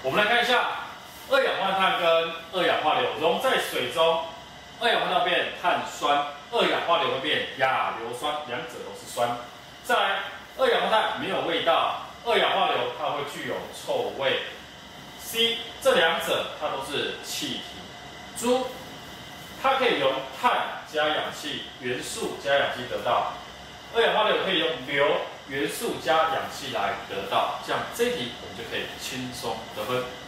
我们来看一下二氧化碳跟二氧化硫溶在水中，二氧化碳变碳酸，二氧化硫会变亚硫酸，两者都是酸。再来，二氧化碳没有味道，二氧化硫它会具有臭味。C 这两者它都是气体。猪它可以由碳加氧气、元素加氧气得到，二氧化硫可以用硫元素加氧气来得到。这样这一题我们就可以轻松得分。